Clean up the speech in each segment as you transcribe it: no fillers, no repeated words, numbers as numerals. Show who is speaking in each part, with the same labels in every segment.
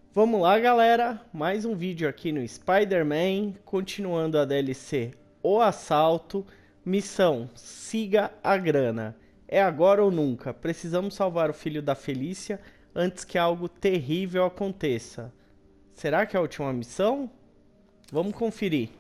Speaker 1: Vamos lá, galera, mais um vídeo aqui no Spider-Man, continuando a DLC O Assalto, missão Siga a Grana. É agora ou nunca, precisamos salvar o filho da Felícia antes que algo terrível aconteça. Será que é a última missão? Vamos conferir.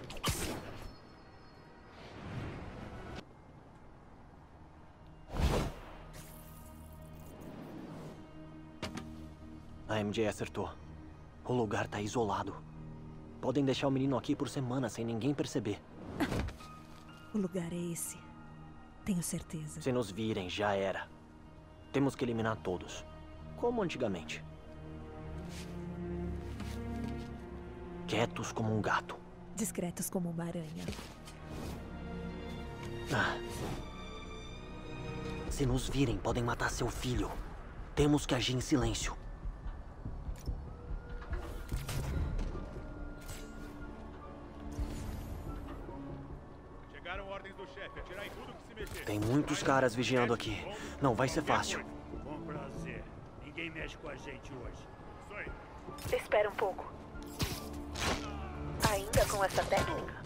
Speaker 2: A MJ acertou. O lugar tá isolado. Podem deixar o menino aqui por semanas sem ninguém perceber.
Speaker 3: O lugar é esse. Tenho certeza.
Speaker 2: Se nos virem, já era. Temos que eliminar todos. Como antigamente. Quietos como um gato.
Speaker 3: Discretos como uma aranha.
Speaker 2: Se nos virem, podem matar seu filho. Temos que agir em silêncio. Tem muitos caras vigiando aqui. Não vai ser fácil.
Speaker 4: Com prazer. Ninguém mexe com a gente hoje. Isso aí.
Speaker 3: Espera um pouco. Ainda com essa técnica?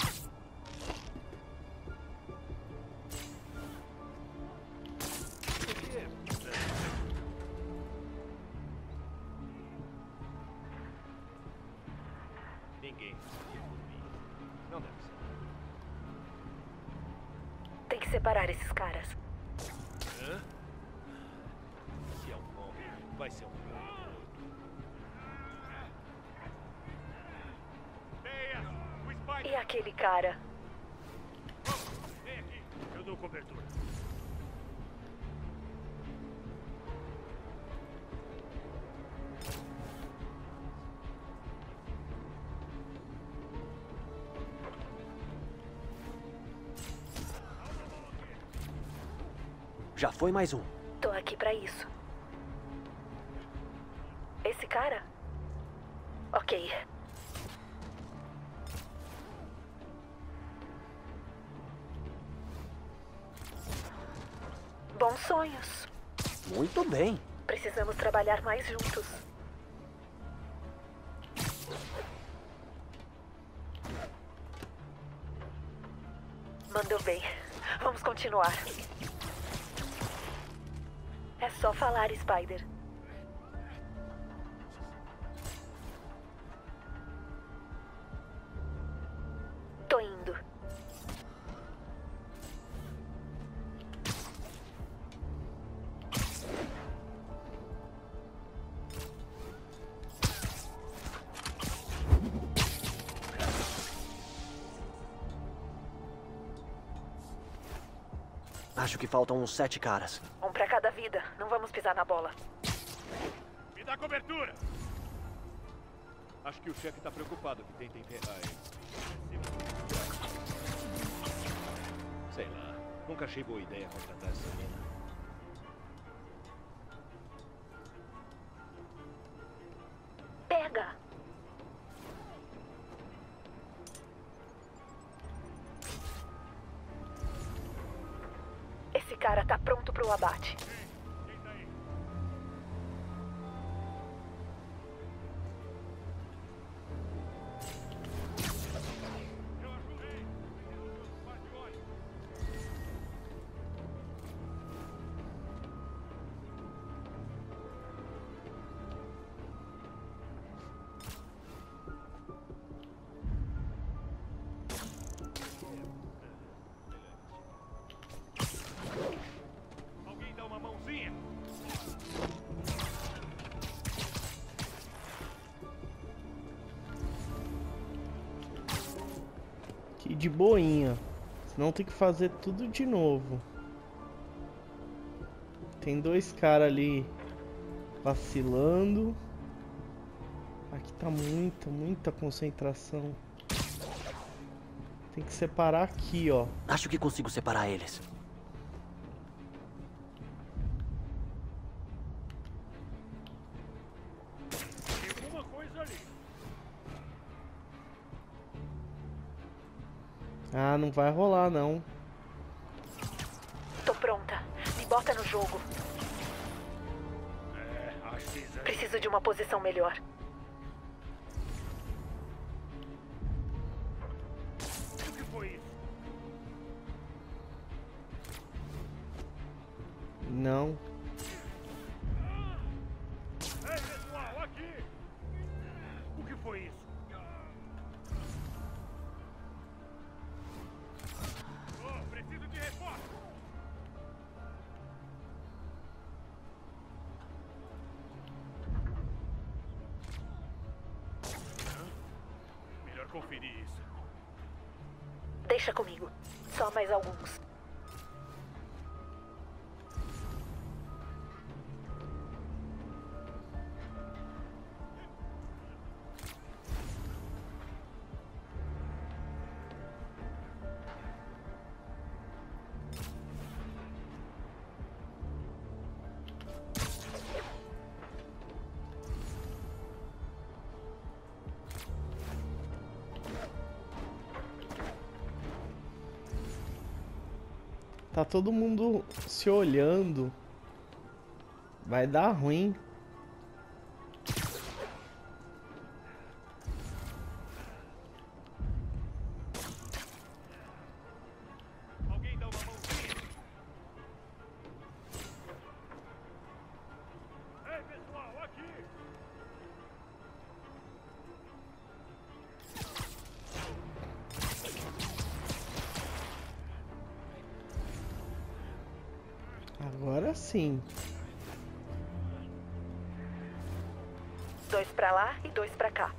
Speaker 4: Ninguém. Não deve ser.
Speaker 3: Tem que separar esses caras.
Speaker 4: Hã? Se é um bom, vai ser um bom.
Speaker 3: E aquele cara?
Speaker 4: Vem aqui. Eu dou cobertura.
Speaker 2: Já foi mais um.
Speaker 3: Tô aqui pra isso. Esse cara? Ok. Bons sonhos.
Speaker 2: Muito bem.
Speaker 3: Precisamos trabalhar mais juntos. Mandou bem. Vamos continuar. É só falar, Spider. Tô indo.
Speaker 2: Acho que faltam uns 7 caras.
Speaker 3: Um pra cada vida. Não vamos pisar na bola.
Speaker 4: Me dá cobertura. Acho que o chefe tá preocupado que tenta enterrar ele. Sei lá. Nunca achei boa ideia contratar essa mina.
Speaker 3: Pega! Esse cara tá pronto pro abate.
Speaker 4: Quem tá aí? Eu ajudei. Par de olho. Alguém dá uma mãozinha?
Speaker 1: Que de boinha. Senão tem que fazer tudo de novo. Tem dois caras ali vacilando. Aqui tá muita concentração. Tem que separar aqui, ó.
Speaker 2: Acho que consigo separar eles.
Speaker 4: Tem alguma coisa ali.
Speaker 1: Ah, não vai rolar, não.
Speaker 3: Tô pronta. Me bota no jogo.
Speaker 4: Acho que isso aí.
Speaker 3: Preciso de uma posição melhor.
Speaker 1: Não.
Speaker 4: Ei, pessoal, aqui! O que foi isso? Oh, preciso de reforço! Melhor conferir isso.
Speaker 3: Deixa comigo. Só mais alguns.
Speaker 1: Tá todo mundo se olhando. Vai dar ruim.
Speaker 4: Alguém dá uma mãozinha? Ei, pessoal, aqui!
Speaker 1: Agora sim.
Speaker 3: 2 pra lá e 2 pra cá.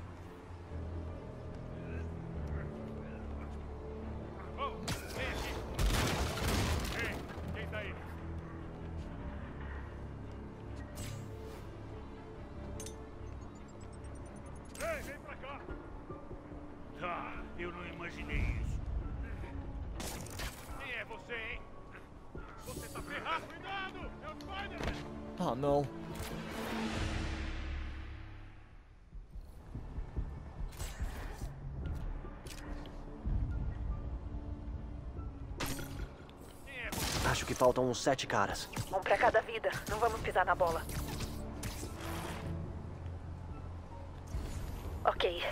Speaker 4: Oh, vem aqui! Ei, quem tá aí? Ei, vem pra cá! Tá, eu não imaginei isso. Quem é você, hein? Você tá ferrado! Cuidado! É o Spider-Man!
Speaker 2: Ah, não.
Speaker 4: Quem é você?
Speaker 2: Acho que faltam uns 7 caras.
Speaker 3: Um pra cada vida. Não vamos pisar na bola. Ok.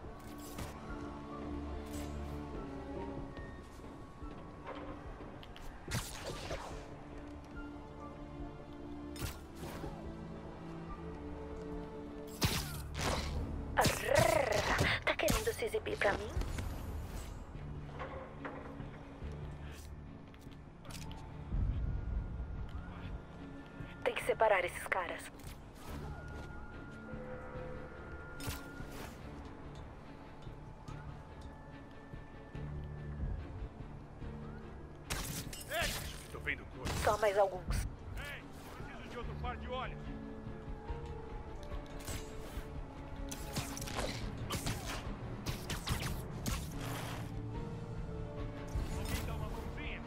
Speaker 3: Tá querendo se exibir pra mim? Tem que separar esses caras.
Speaker 4: Ei, tô vendo coisa.
Speaker 3: Só mais alguns.
Speaker 4: Ei, preciso de outro par de olhos. Alguém dá uma mãozinha?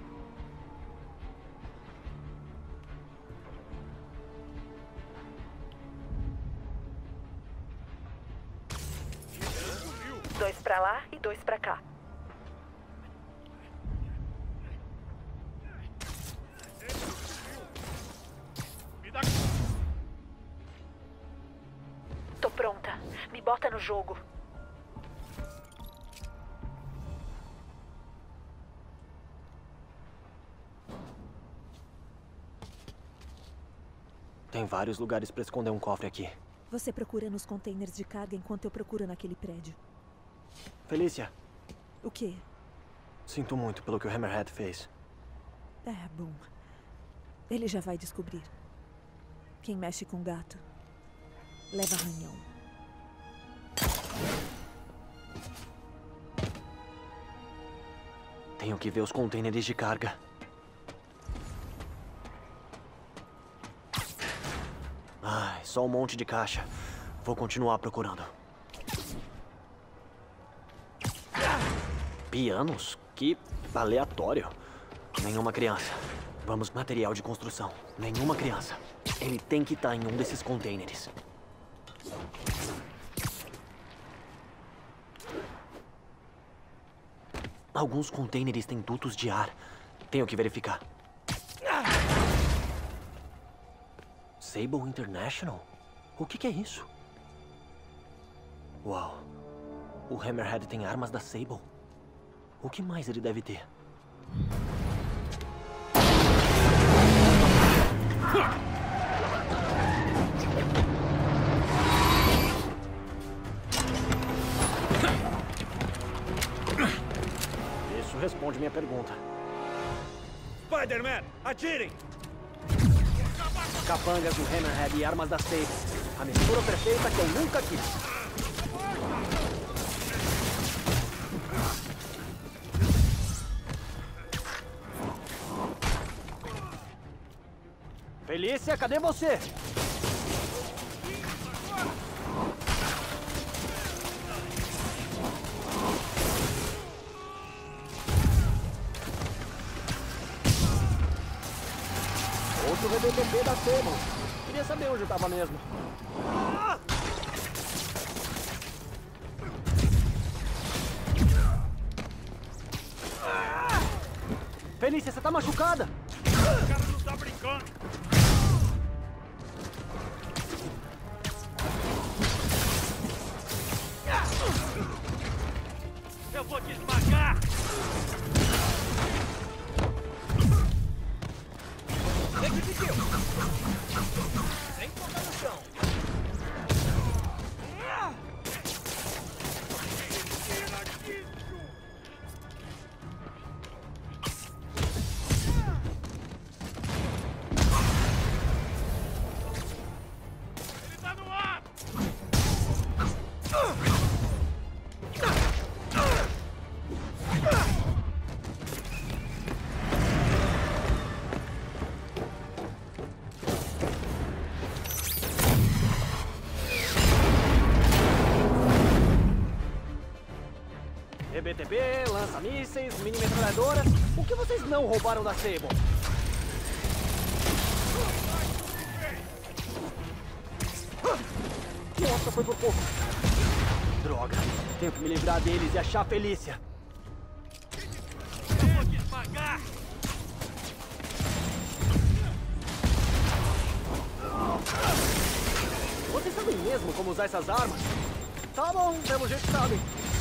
Speaker 4: Sumiu.
Speaker 3: 2 pra lá e 2 pra cá.
Speaker 4: Me dá.
Speaker 3: Tô pronta. Me bota no jogo.
Speaker 2: Tem vários lugares pra esconder um cofre aqui.
Speaker 3: Você procura nos containers de carga enquanto eu procuro naquele prédio.
Speaker 2: Felícia,
Speaker 3: O quê?
Speaker 2: sinto muito pelo que o Hammerhead fez.
Speaker 3: É bom. Ele já vai descobrir. Quem mexe com gato leva arranhão.
Speaker 2: Tenho que ver os containers de carga. Ai, só um monte de caixa. Vou continuar procurando. Pianos? Que aleatório. Nenhuma criança. Vamos, material de construção. Nenhuma criança. Ele tem que estar em um desses containers. Alguns containers têm dutos de ar. Tenho que verificar. Sable International? O que é isso? Uau. O Hammerhead tem armas da Sable. O que mais ele deve ter? Isso responde minha pergunta.
Speaker 4: Spider-Man, atirem!
Speaker 2: Capangas do Hammerhead e armas da Sable. A mistura perfeita que eu nunca quis. Felícia, cadê você? Outro VBTP da Sable. Queria saber onde eu tava mesmo. Felícia, você tá machucada?
Speaker 4: O cara não tá brincando! Eu vou te esmagar! Executiu! Sem tocar no chão! Ele tá no ar!
Speaker 2: EBTB, lança-mísseis, mini-metralhadoras. O que vocês não roubaram da Sable? Nossa, foi por pouco. Droga, tenho que me livrar deles e achar a Felícia.
Speaker 4: Eu vou te esmagar!
Speaker 2: Vocês sabem mesmo como usar essas armas? Tá bom, pelo jeito sabem.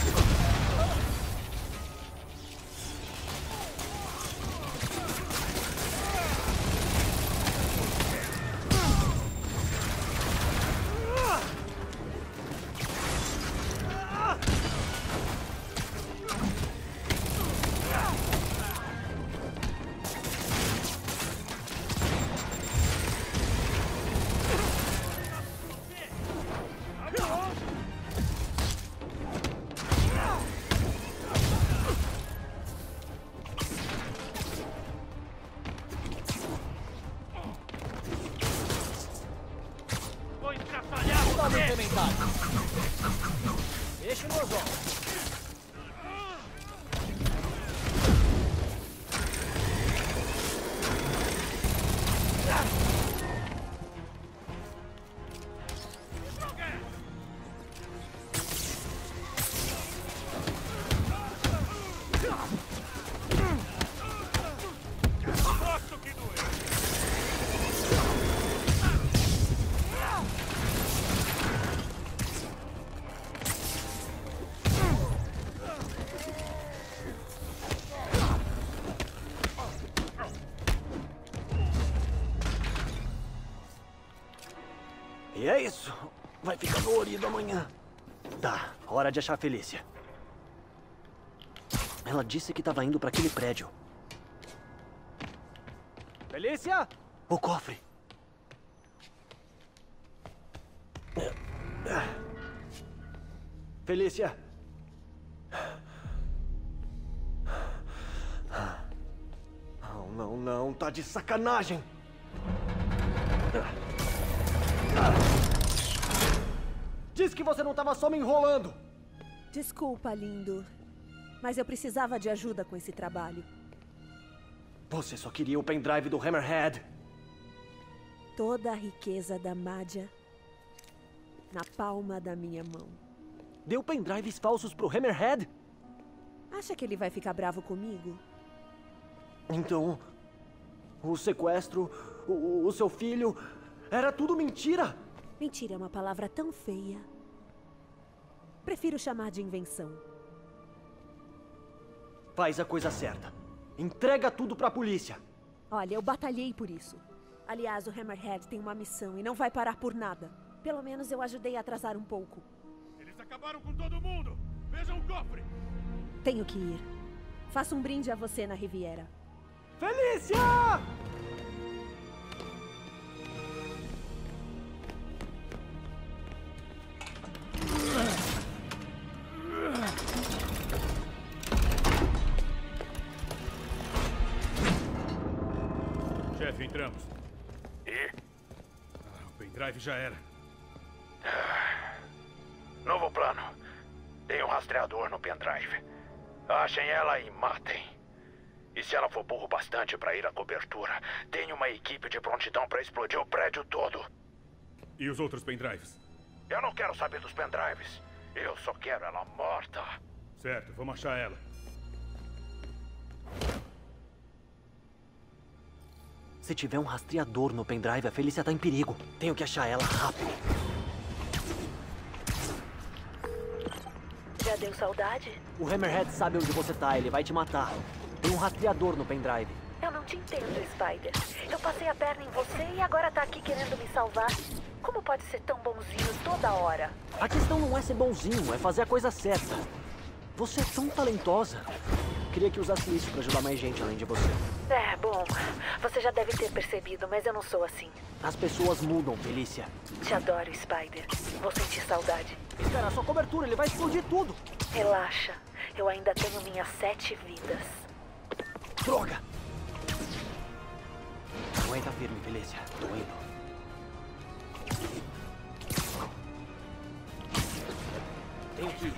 Speaker 4: Vou estraçalhar
Speaker 2: Toma
Speaker 4: você!
Speaker 2: implementado. Deixa o Nozol.
Speaker 4: Gosto que doeu!
Speaker 2: E é isso. Vai ficar dolorido amanhã. Tá, hora de achar a Felícia. Ela disse que estava indo para aquele prédio. Felícia! O cofre. Felícia! Não, não, não. Tá de sacanagem. Diz que você não estava só me enrolando.
Speaker 3: Desculpa, lindo. Mas eu precisava de ajuda com esse trabalho.
Speaker 2: Você só queria o pendrive do Hammerhead.
Speaker 3: Toda a riqueza da Madja na palma da minha mão.
Speaker 2: Deu pendrives falsos pro Hammerhead?
Speaker 3: Acha que ele vai ficar bravo comigo?
Speaker 2: Então, o sequestro, o seu filho, era tudo mentira?
Speaker 3: Mentira é uma palavra tão feia. Prefiro chamar de invenção.
Speaker 2: Faz a coisa certa. Entrega tudo pra polícia.
Speaker 3: Olha, eu batalhei por isso. Aliás, o Hammerhead tem uma missão e não vai parar por nada. Pelo menos eu ajudei a atrasar um pouco.
Speaker 4: Eles acabaram com todo mundo! Vejam o cofre!
Speaker 3: Tenho que ir. Faça um brinde a você na Riviera.
Speaker 2: Felícia!
Speaker 4: Chefe, entramos.
Speaker 5: E?
Speaker 4: O pendrive já era.
Speaker 5: Novo plano. Tem um rastreador no pendrive. Achem ela e matem. E se ela for burro bastante para ir à cobertura, tem uma equipe de prontidão para explodir o prédio todo.
Speaker 4: E os outros pendrives?
Speaker 5: Eu não quero saber dos pendrives. Eu só quero ela morta.
Speaker 4: Certo, vamos achar ela.
Speaker 2: Se tiver um rastreador no pendrive, a Felícia tá em perigo. Tenho que achar ela rápido.
Speaker 6: Já deu saudade?
Speaker 2: O Hammerhead sabe onde você tá, ele vai te matar. Tem um rastreador no pendrive.
Speaker 6: Eu não te entendo, Spider. Eu passei a perna em você e agora tá aqui querendo me salvar. Como pode ser tão bonzinho toda hora?
Speaker 2: A questão não é ser bonzinho, é fazer a coisa certa. Você é tão talentosa. Queria que usasse isso pra ajudar mais gente além de você.
Speaker 6: É, bom, você já deve ter percebido, mas eu não sou assim.
Speaker 2: As pessoas mudam, Felícia.
Speaker 6: Te adoro, Spider. Vou sentir saudade.
Speaker 2: Espera, sua cobertura, ele vai explodir tudo.
Speaker 6: Relaxa, eu ainda tenho minhas 7 vidas.
Speaker 2: Droga! Aguenta firme, Felícia. Tô indo. Tenho que ir.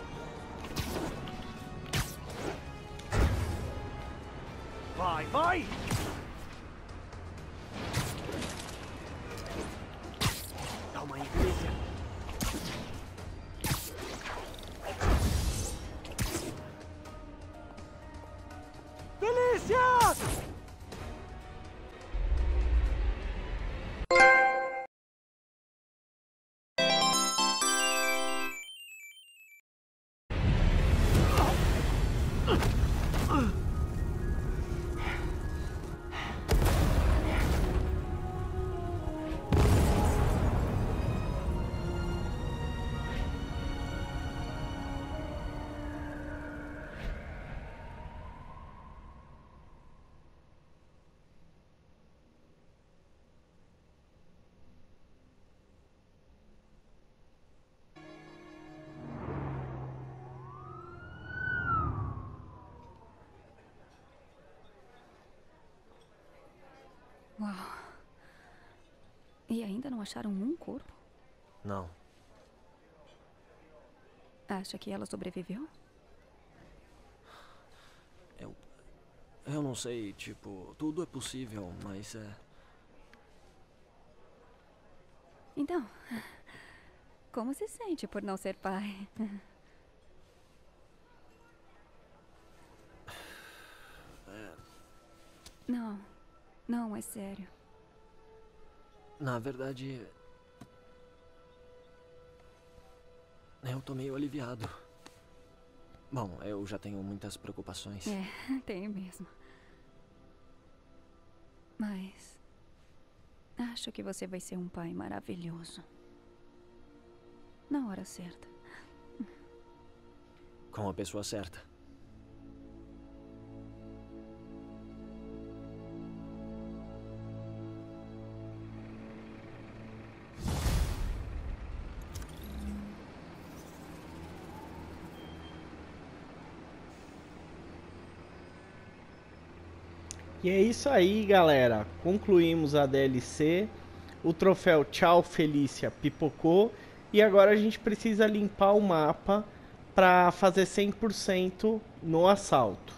Speaker 2: Vai, vai! Calma aí, Felícia. Felícia!
Speaker 7: Uau. E ainda não acharam um corpo?
Speaker 2: Não.
Speaker 7: Acha que ela sobreviveu?
Speaker 2: Eu não sei, tipo, tudo é possível, mas
Speaker 7: Então, como se sente por não ser pai? Não, é sério.
Speaker 2: Na verdade, eu tô meio aliviado. Bom, eu já tenho muitas preocupações.
Speaker 7: É, tenho mesmo. Mas acho que você vai ser um pai maravilhoso. Na hora certa.
Speaker 2: Com a pessoa certa.
Speaker 1: E é isso aí, galera. Concluímos a DLC. O troféu Tchau Felícia pipocou. E agora a gente precisa limpar o mapa para fazer 100% no assalto.